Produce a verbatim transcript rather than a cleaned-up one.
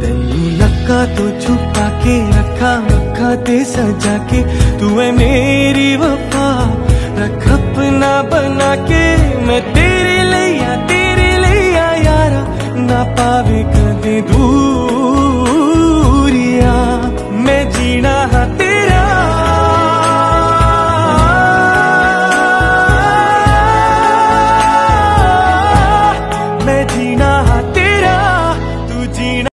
तेनू लक्का तो छुपा के रखा अखा ते सजा के, तू है मेरी वफा रख अपना बना के। मैं तेरे लिया तेरे लिया यारा ना पावे कदे दूर